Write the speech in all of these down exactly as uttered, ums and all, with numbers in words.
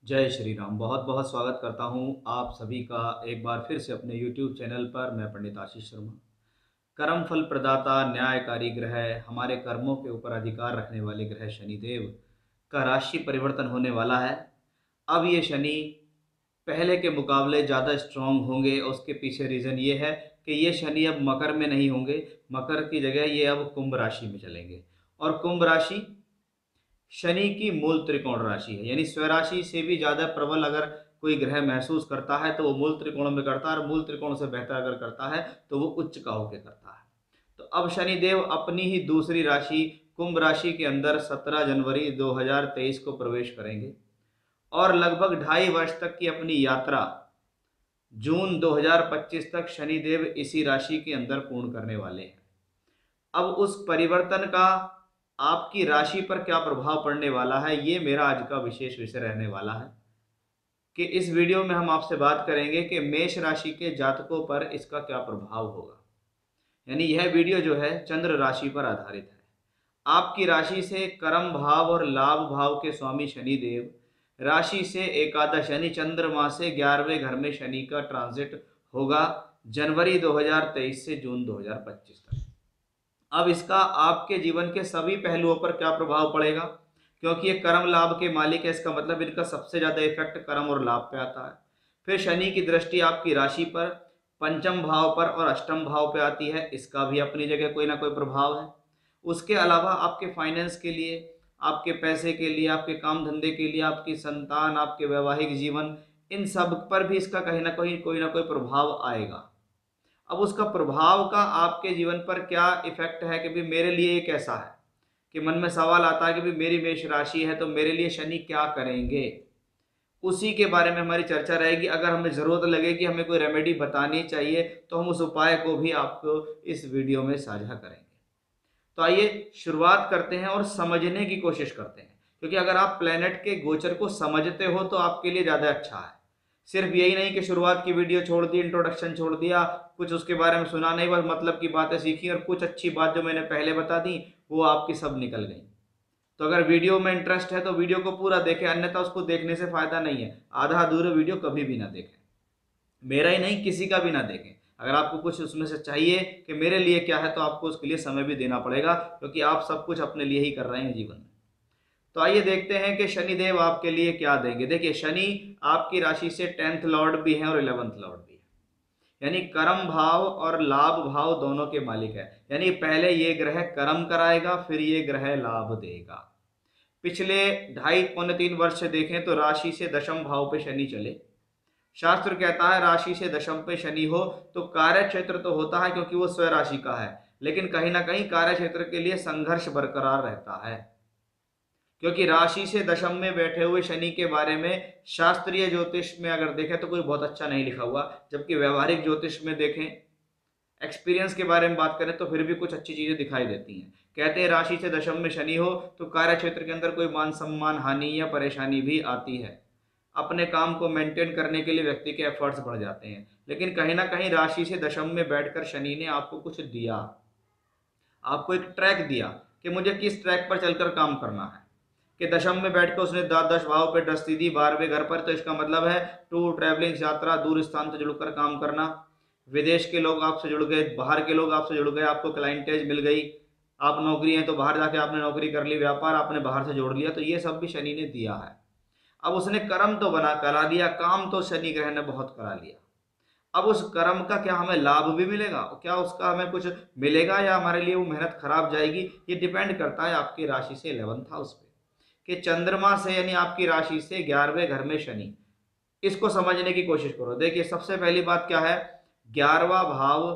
जय श्री राम। बहुत बहुत स्वागत करता हूं आप सभी का एक बार फिर से अपने यूट्यूब चैनल पर। मैं पंडित आशीष शर्मा। कर्म फल प्रदाता न्यायकारी ग्रह, हमारे कर्मों के ऊपर अधिकार रखने वाले ग्रह शनिदेव का राशि परिवर्तन होने वाला है। अब ये शनि पहले के मुकाबले ज़्यादा स्ट्रांग होंगे। उसके पीछे रीज़न ये है कि ये शनि अब मकर में नहीं होंगे, मकर की जगह ये अब कुंभ राशि में चलेंगे। और कुंभ राशि शनि की मूल त्रिकोण राशि है, यानी स्वराशि से भी ज़्यादा प्रबल अगर कोई ग्रह महसूस करता है तो वो मूल त्रिकोण में करता है, और मूल त्रिकोण से बेहतर अगर करता है तो वो उच्च का होकर करता है। तो अब शनिदेव अपनी ही दूसरी राशि कुंभ राशि के अंदर सत्रह जनवरी दो हज़ार तेईस को प्रवेश करेंगे और लगभग ढाई वर्ष तक की अपनी यात्रा जून दो हज़ार पच्चीस तक शनिदेव इसी राशि के अंदर पूर्ण करने वाले हैं। अब उस परिवर्तन का आपकी राशि पर क्या प्रभाव पड़ने वाला है, ये मेरा आज का विशेष विषय रहने वाला है कि इस वीडियो में हम आपसे बात करेंगे कि मेष राशि के जातकों पर इसका क्या प्रभाव होगा। यानी यह वीडियो जो है चंद्र राशि पर आधारित है। आपकी राशि से कर्म भाव और लाभ भाव के स्वामी शनिदेव राशि से एकादश यानी चंद्रमा से ग्यारहवें घर में शनि का ट्रांजिट होगा जनवरी दो हज़ार तेईस से जून दो हज़ार पच्चीस तक। अब इसका आपके जीवन के सभी पहलुओं पर क्या प्रभाव पड़ेगा, क्योंकि ये कर्म लाभ के मालिक है, इसका मतलब इनका सबसे ज़्यादा इफेक्ट कर्म और लाभ पे आता है। फिर शनि की दृष्टि आपकी राशि पर, पंचम भाव पर और अष्टम भाव पे आती है, इसका भी अपनी जगह कोई ना कोई प्रभाव है। उसके अलावा आपके फाइनेंस के लिए, आपके पैसे के लिए, आपके काम धंधे के लिए, आपकी संतान, आपके वैवाहिक जीवन, इन सब पर भी इसका कहीं ना कहीं कोई ना कोई प्रभाव आएगा। अब उसका प्रभाव का आपके जीवन पर क्या इफेक्ट है कि भी मेरे लिए ये कैसा है, कि मन में सवाल आता है कि भी मेरी मेष राशि है तो मेरे लिए शनि क्या करेंगे, उसी के बारे में हमारी चर्चा रहेगी। अगर हमें ज़रूरत लगे कि हमें कोई रेमेडी बतानी चाहिए तो हम उस उपाय को भी आपको इस वीडियो में साझा करेंगे। तो आइए शुरुआत करते हैं और समझने की कोशिश करते हैं, क्योंकि अगर आप प्लेनेट के गोचर को समझते हो तो आपके लिए ज़्यादा अच्छा है। सिर्फ यही नहीं कि शुरुआत की वीडियो छोड़ दी, इंट्रोडक्शन छोड़ दिया, कुछ उसके बारे में सुना नहीं, बस मतलब की बातें सीखी और कुछ अच्छी बात जो मैंने पहले बता दी वो आपकी सब निकल गई। तो अगर वीडियो में इंटरेस्ट है तो वीडियो को पूरा देखें, अन्यथा उसको देखने से फायदा नहीं है। आधा अधूरा वीडियो कभी भी ना देखें, मेरा ही नहीं किसी का भी ना देखें। अगर आपको कुछ उसमें से चाहिए कि मेरे लिए क्या है तो आपको उसके लिए समय भी देना पड़ेगा, क्योंकि आप सब कुछ अपने लिए ही कर रहे हैं जीवन में। तो आइए देखते हैं कि शनिदेव आपके लिए क्या देंगे। देखिए, शनि आपकी राशि से टेंथ लॉर्ड भी है और इलेवेंथ लॉर्ड भी है, यानी कर्म भाव और लाभ भाव दोनों के मालिक है। यानी पहले ये ग्रह कर्म कराएगा, फिर ये ग्रह लाभ देगा। पिछले ढाई पौने तीन वर्ष से देखें तो राशि से दशम भाव पे शनि चले। शास्त्र कहता है राशि से दशम पे शनि हो तो कार्य क्षेत्र तो होता है क्योंकि वो स्वराशि राशि का है, लेकिन कहीं ना कहीं कार्य क्षेत्र के लिए संघर्ष बरकरार रहता है, क्योंकि राशि से दशम में बैठे हुए शनि के बारे में शास्त्रीय ज्योतिष में अगर देखें तो कोई बहुत अच्छा नहीं लिखा हुआ, जबकि व्यवहारिक ज्योतिष में देखें, एक्सपीरियंस के बारे में बात करें तो फिर भी कुछ अच्छी चीजें दिखाई देती हैं। कहते हैं राशि से दशम में शनि हो तो कार्य क्षेत्र के अंदर कोई मान सम्मान हानि या परेशानी भी आती है। अपने काम को मेंटेन करने के लिए व्यक्ति के एफर्ट्स बढ़ जाते हैं, लेकिन कहीं ना कहीं राशि से दशम में बैठकर शनि ने आपको कुछ दिया, आपको एक ट्रैक दिया कि मुझे किस ट्रैक पर चलकर काम करना है। कि दशम में बैठकर उसने दस भाव पे दृष्टि दी बारहवें घर पर, तो इसका मतलब है टूर ट्रैवलिंग, यात्रा, दूर स्थान से जुड़कर काम करना, विदेश के लोग आपसे जुड़ गए, बाहर के लोग आपसे जुड़ गए, आपको क्लाइंटेज मिल गई, आप नौकरी हैं तो बाहर जाके आपने नौकरी कर ली, व्यापार आपने बाहर से जोड़ लिया, तो ये सब भी शनि ने दिया है। अब उसने कर्म तो बना करा दिया, काम तो शनि ग्रह ने बहुत करा लिया। अब उस कर्म का क्या हमें लाभ भी मिलेगा, क्या उसका हमें कुछ मिलेगा या हमारे लिए वो मेहनत खराब जाएगी, ये डिपेंड करता है आपकी राशि से इलेवंथ हाउस पे कि चंद्रमा से, यानी आपकी राशि से ग्यारहवें घर में शनि। इसको समझने की कोशिश करो। देखिए, सबसे पहली बात क्या है, ग्यारहवा भाव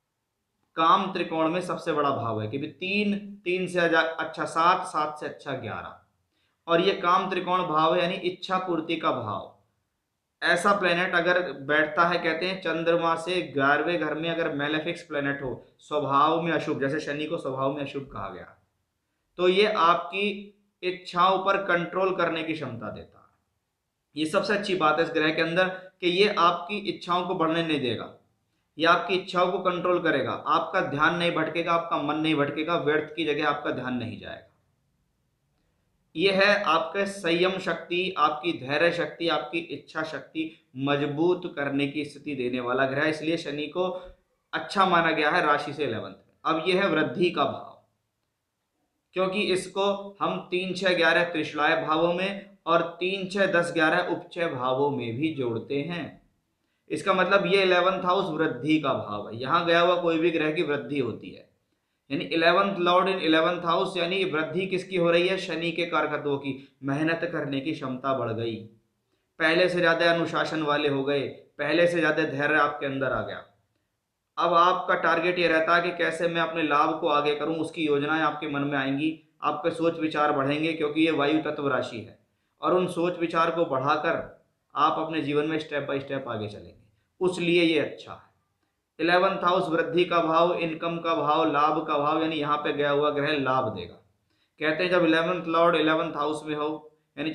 काम त्रिकोण में सबसे बड़ा भाव है कि भी तीन तीन से अच्छा सात, सात से अच्छा ग्यारह, और ये काम त्रिकोण भाव है यानी इच्छा पूर्ति का भाव। ऐसा प्लेनेट अगर बैठता है, कहते हैं चंद्रमा से ग्यारहवें घर में अगर मेलेफिक्स प्लेनेट हो, स्वभाव में अशुभ, जैसे शनि को स्वभाव में अशुभ कहा गया, तो ये आपकी इच्छाओं पर कंट्रोल करने की क्षमता देता है। ये सबसे अच्छी बात है इस ग्रह के अंदर कि ये आपकी इच्छाओं को बढ़ने नहीं देगा, ये आपकी इच्छाओं को कंट्रोल करेगा। आपका ध्यान नहीं भटकेगा, आपका मन नहीं भटकेगा, व्यर्थ की जगह आपका ध्यान नहीं जाएगा। ये है आपके संयम शक्ति, आपकी धैर्य शक्ति, आपकी इच्छा शक्ति मजबूत करने की स्थिति देने वाला ग्रह, इसलिए शनि को अच्छा माना गया है राशि से इलेवंथ में। अब यह है वृद्धि का भाव, क्योंकि इसको हम तीन छह ग्यारह त्रिशलाय भावों में और तीन छह दस ग्यारह उपचय भावों में भी जोड़ते हैं। इसका मतलब ये इलेवंथ हाउस वृद्धि का भाव है, यहां गया हुआ कोई भी ग्रह की वृद्धि होती है। यानी eleventh lord in eleventh house, यानी वृद्धि किसकी हो रही है? शनि के कारकत्वों की। मेहनत करने की क्षमता बढ़ गई, पहले से ज्यादा अनुशासन वाले हो गए, पहले से ज्यादा धैर्य आपके अंदर आ गया। अब आपका टारगेट ये रहता है कि कैसे मैं अपने लाभ को आगे करूं, उसकी योजनाएं आपके मन में आएंगी, आपके सोच विचार बढ़ेंगे, क्योंकि ये वायु तत्व राशि है और उन सोच विचार को बढ़ाकर आप अपने जीवन में स्टेप बाय स्टेप आगे चलेंगे, उसलिए ये अच्छा है। इलेवंथ हाउस वृद्धि का भाव, इनकम का भाव, लाभ का भाव, यानी यहाँ पे गया हुआ ग्रह लाभ देगा। कहते हैं जब इलेवंथ लॉर्ड इलेवंथ हाउस में हो, यानी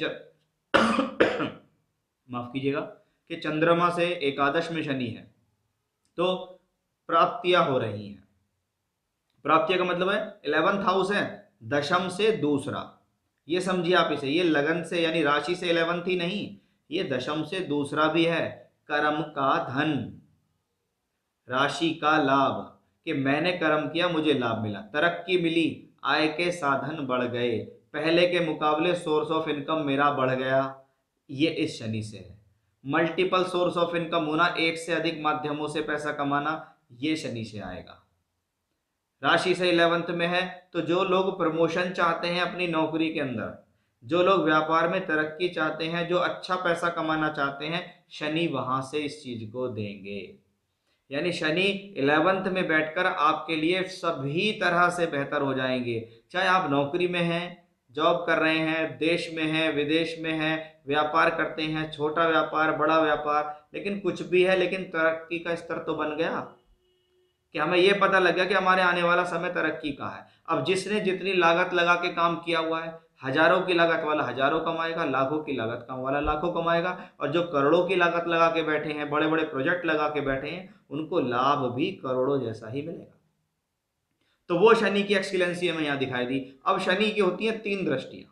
माफ कीजिएगा कि चंद्रमा से एकादश में शनि है, तो प्राप्तियां हो रही हैं। प्राप्तियां का मतलब है इलेवंथ हाउस है, दशम से दूसरा, ये समझिए आप इसे, ये लगन से यानी राशि से इलेवंथ ही नहीं, ये दशम से दूसरा भी है। कर्म का धन, राशि का लाभ, कि मैंने कर्म किया मुझे लाभ मिला, तरक्की मिली, आय के साधन बढ़ गए, पहले के मुकाबले सोर्स ऑफ इनकम मेरा बढ़ गया, ये इस शनि से है। मल्टीपल सोर्स ऑफ इनकम होना, एक से अधिक माध्यमों से पैसा कमाना, ये शनि से आएगा। राशि से इलेवंथ में है, तो जो लोग प्रमोशन चाहते हैं अपनी नौकरी के अंदर, जो लोग व्यापार में तरक्की चाहते हैं, जो अच्छा पैसा कमाना चाहते हैं, शनि वहां से इस चीज को देंगे। यानी शनि इलेवंथ में बैठकर आपके लिए सभी तरह से बेहतर हो जाएंगे। चाहे आप नौकरी में हैं, जॉब कर रहे हैं, देश में हैं, विदेश में हैं, व्यापार करते हैं, छोटा व्यापार, बड़ा व्यापार, लेकिन कुछ भी है, लेकिन तरक्की का स्तर तो बन गया कि हमें यह पता लग गया कि हमारे आने वाला समय तरक्की का है। अब जिसने जितनी लागत लगा के काम किया हुआ है, हजारों की लागत वाला हजारों कमाएगा, लाखों की लागत कम वाला लाखों कमाएगा, और जो करोड़ों की लागत लगा के बैठे हैं, बड़े बड़े प्रोजेक्ट लगा के बैठे हैं, उनको लाभ भी करोड़ों जैसा ही मिलेगा। तो वो शनि की एक्सीलेंसी हमें यहां दिखाई दी। अब शनि की होती है तीन दृष्टियां।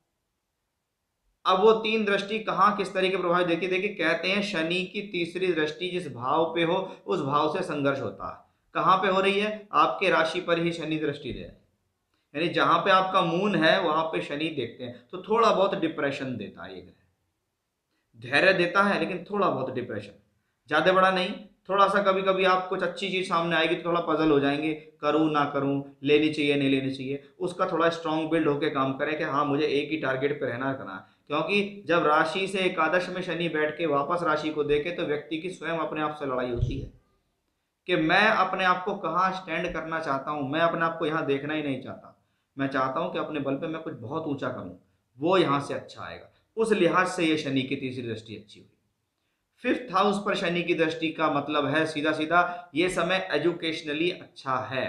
अब वो तीन दृष्टि कहां किस तरीके प्रभावित, देखिए देखिए कहते हैं शनि की तीसरी दृष्टि जिस भाव पे हो उस भाव से संघर्ष होता है। कहां पे हो रही है? आपके राशि पर ही शनि दृष्टि दे, यानी जहां पे आपका मून है वहां पे शनि देखते हैं, तो थोड़ा बहुत डिप्रेशन देता है ये ग्रह। धैर्य देता है लेकिन थोड़ा बहुत डिप्रेशन, ज्यादा बड़ा नहीं, थोड़ा सा। कभी कभी आप कुछ अच्छी चीज सामने आएगी तो थोड़ा पजल हो जाएंगे, करूं ना करूं, लेनी चाहिए नहीं लेनी चाहिए, उसका थोड़ा स्ट्रांग बिल्ड होकर काम करें कि हाँ मुझे एक ही टारगेट पे रहना करना। क्योंकि जब राशि से एकादश में शनि बैठ के वापस राशि को देखे तो व्यक्ति की स्वयं अपने आप से लड़ाई होती है कि मैं अपने आप को कहाँ स्टैंड करना चाहता हूं, मैं अपने आप को यहाँ देखना ही नहीं चाहता, मैं चाहता हूं कि अपने बल पे मैं कुछ बहुत ऊंचा करूं, वो यहां से अच्छा आएगा। उस लिहाज से ये शनि की तीसरी दृष्टि अच्छी हुई। फिफ्थ हाउस पर शनि की दृष्टि का मतलब है सीधा सीधा ये समय एजुकेशनली अच्छा है,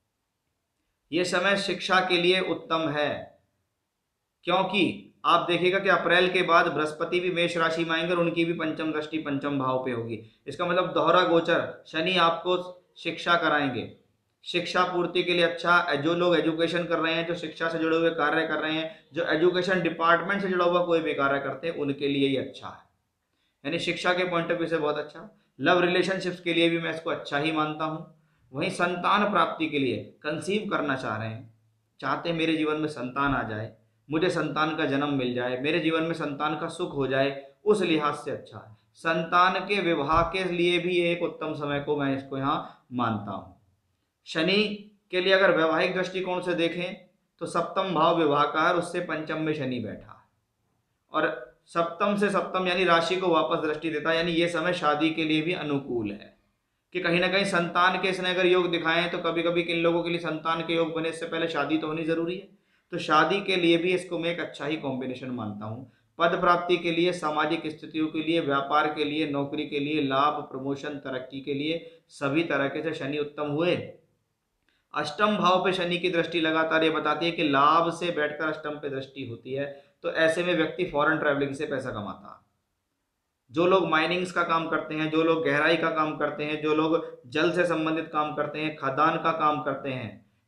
ये समय शिक्षा के लिए उत्तम है। क्योंकि आप देखिएगा कि अप्रैल के बाद बृहस्पति भी मेष राशि में आएंगे और उनकी भी पंचम दृष्टि पंचम भाव पे होगी। इसका मतलब दोहरा गोचर, शनि आपको शिक्षा कराएंगे, शिक्षा पूर्ति के लिए अच्छा। जो लोग एजुकेशन कर रहे हैं, जो शिक्षा से जुड़े हुए कार्य कर रहे हैं, जो एजुकेशन डिपार्टमेंट से जुड़ा हुआ कोई भी कार्य करते हैं, उनके लिए ये अच्छा है, यानी शिक्षा के पॉइंट ऑफ व्यू से बहुत अच्छा। लव रिलेशनशिप्स के लिए भी मैं इसको अच्छा ही मानता हूँ। वहीं संतान प्राप्ति के लिए, कंसीव करना चाह रहे हैं, चाहते हैं मेरे जीवन में संतान आ जाए, मुझे संतान का जन्म मिल जाए, मेरे जीवन में संतान का सुख हो जाए, उस लिहाज से अच्छा है। संतान के विवाह के लिए भी एक उत्तम समय को मैं इसको यहाँ मानता हूँ। शनि के लिए अगर वैवाहिक दृष्टिकोण से देखें तो सप्तम भाव विवाह का है, उससे पंचम में शनि बैठा है और सप्तम से सप्तम यानी राशि को वापस दृष्टि देता है। यानी ये समय शादी के लिए भी अनुकूल है कि कहीं ना कहीं संतान के इसने अगर योग दिखाए हैं तो कभी कभी किन लोगों के लिए संतान के योग बने इससे पहले शादी तो होनी जरूरी है, तो शादी के लिए भी इसको मैं एक अच्छा ही कॉम्बिनेशन मानता हूँ। पद प्राप्ति के लिए, सामाजिक स्थितियों के लिए, व्यापार के लिए, नौकरी के लिए, लाभ, प्रमोशन, तरक्की के लिए सभी तरीके से शनि उत्तम हुए। अष्टम भाव पे शनि की दृष्टि लगातार ये बताती है कि लाभ से बैठकर अष्टम पे दृष्टि होती है, तो ऐसे में व्यक्ति फॉरेन ट्रैवलिंग से पैसा कमाता है। जो लोग माइनिंग्स का काम करते हैं, जो लोग गहराई का काम करते हैं, जो लोग जल से संबंधित काम करते हैं, खदान का काम करते हैं,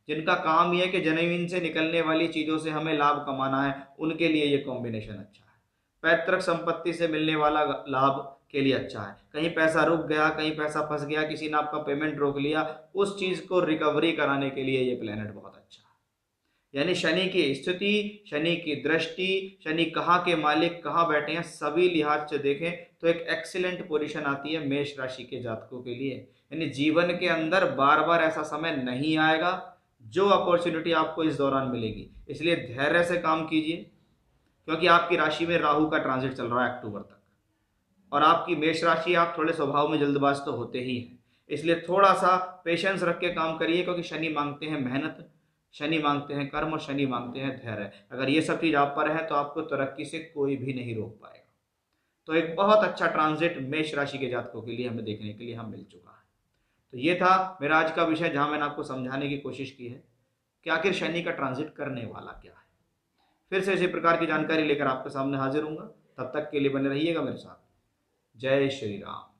जिनका काम ये है कि जमीन से निकलने वाली चीज़ों से हमें लाभ कमाना है, उनके लिए ये कॉम्बिनेशन अच्छा है। पैतृक संपत्ति से मिलने वाला लाभ के लिए अच्छा है। कहीं पैसा रुक गया, कहीं पैसा फंस गया, किसी ने आपका पेमेंट रोक लिया, उस चीज़ को रिकवरी कराने के लिए ये प्लेनेट बहुत अच्छा है। यानी शनि की स्थिति, शनि की दृष्टि, शनि कहाँ के मालिक कहाँ बैठे हैं, सभी लिहाज से देखें तो एक एक्सीलेंट पोजीशन आती है मेष राशि के जातकों के लिए। यानी जीवन के अंदर बार बार ऐसा समय नहीं आएगा, जो अपॉर्चुनिटी आपको इस दौरान मिलेगी। इसलिए धैर्य से काम कीजिए, क्योंकि आपकी राशि में राहु का ट्रांजिट चल रहा है अक्टूबर तक, और आपकी मेष राशि, आप थोड़े स्वभाव में जल्दबाज तो होते ही हैं। इसलिए थोड़ा सा पेशेंस रख के काम करिए, क्योंकि शनि मांगते हैं मेहनत, शनि मांगते हैं कर्म और शनि मांगते हैं धैर्य। अगर ये सब चीज़ आप पर है तो आपको तरक्की से कोई भी नहीं रोक पाएगा। तो एक बहुत अच्छा ट्रांजिट मेष राशि के जातकों के लिए हमें देखने के लिए हम मिल चुका है। तो ये था मेरा आज का विषय, जहाँ मैंने आपको समझाने की कोशिश की है कि आखिर शनि का ट्रांजिट करने वाला क्या है। फिर से इसी प्रकार की जानकारी लेकर आपके सामने हाजिर हूँगा। तब तक के लिए बने रहिएगा मेरे साथ। जय श्री राम।